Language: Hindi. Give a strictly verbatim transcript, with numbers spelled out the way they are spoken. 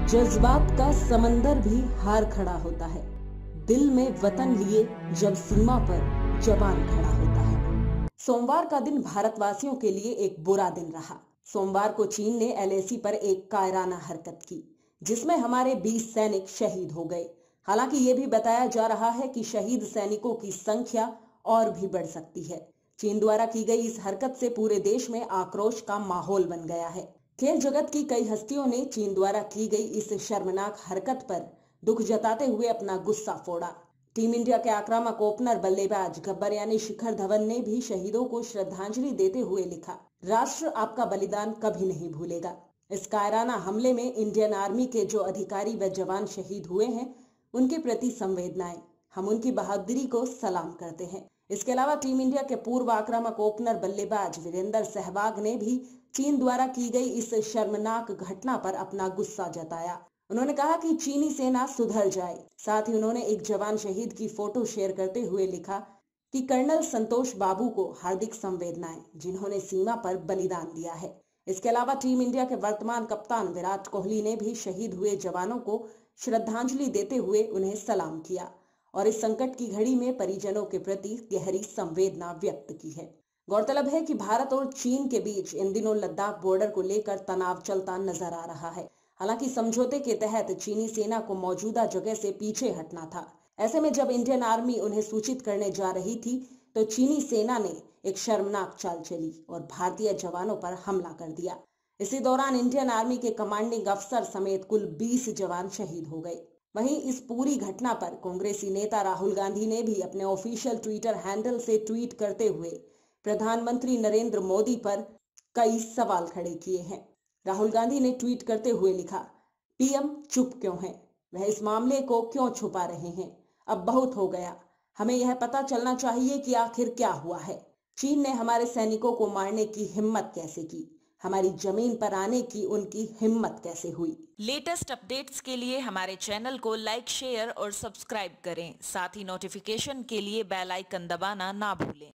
जज्बात का समंदर भी हार खड़ा होता है। दिल में वतन लिए जब सीमा पर जवान खड़ा होता है। सोमवार का दिन भारतवासियों के लिए एक बुरा दिन रहा। सोमवार को चीन ने एल ए सी पर एक कायराना हरकत की, जिसमें हमारे बीस सैनिक शहीद हो गए। हालांकि ये भी बताया जा रहा है कि शहीद सैनिकों की संख्या और भी बढ़ सकती है। चीन द्वारा की गई इस हरकत से पूरे देश में आक्रोश का माहौल बन गया है। खेल जगत की कई हस्तियों ने चीन द्वारा की गई इस शर्मनाक हरकत पर दुख जताते हुए अपना गुस्सा फोड़ा। टीम इंडिया के आक्रामक ओपनर बल्लेबाज गब्बर यानी शिखर धवन ने भी शहीदों को श्रद्धांजलि देते हुए लिखा, राष्ट्र आपका बलिदान कभी नहीं भूलेगा। इस कायराना हमले में इंडियन आर्मी के जो अधिकारी व जवान शहीद हुए हैं, उनके प्रति संवेदनाएं, हम उनकी बहादुरी को सलाम करते हैं। इसके अलावा टीम इंडिया के पूर्व आक्रामक ओपनर बल्लेबाज वीरेंद्र सहवाग ने भी चीन द्वारा की गई इस शर्मनाक घटना पर अपना गुस्सा जताया। उन्होंने कहा कि चीनी सेना सुधर जाए। साथ ही उन्होंने एक जवान शहीद की फोटो शेयर करते हुए लिखा कि कर्नल संतोष बाबू को हार्दिक संवेदनाएं, जिन्होंने सीमा पर बलिदान दिया है। इसके अलावा टीम इंडिया के वर्तमान कप्तान विराट कोहली ने भी शहीद हुए जवानों को श्रद्धांजलि देते हुए उन्हें सलाम किया और इस संकट की घड़ी में परिजनों के प्रति गहरी संवेदना व्यक्त की है। गौरतलब है कि भारत और चीन के बीच इन दिनों लद्दाख बॉर्डर को लेकर तनाव चलता नजर आ रहा है। हालांकि समझौते के तहत चीनी सेना को मौजूदा जगह से पीछे हटना था। ऐसे में जब इंडियन आर्मी उन्हें सूचित करने जा रही थी, तो चीनी सेना ने एक शर्मनाक चाल चली और भारतीय जवानों पर हमला कर दिया। इसी दौरान इंडियन आर्मी के कमांडिंग अफसर समेत कुल बीस जवान शहीद हो गए। वहीं इस पूरी घटना पर कांग्रेसी नेता राहुल गांधी ने भी अपने ऑफिशियल ट्विटर हैंडल से ट्वीट करते हुए प्रधानमंत्री नरेंद्र मोदी पर कई सवाल खड़े किए हैं। राहुल गांधी ने ट्वीट करते हुए लिखा, पी एम चुप क्यों हैं? वह इस मामले को क्यों छुपा रहे हैं? अब बहुत हो गया। हमें यह पता चलना चाहिए कि आखिर क्या हुआ है। चीन ने हमारे सैनिकों को मारने की हिम्मत कैसे की? हमारी जमीन पर आने की उनकी हिम्मत कैसे हुई? लेटेस्ट अपडेट्स के लिए हमारे चैनल को लाइक, शेयर और सब्सक्राइब करें। साथ ही नोटिफिकेशन के लिए बेल आइकन दबाना ना भूलें।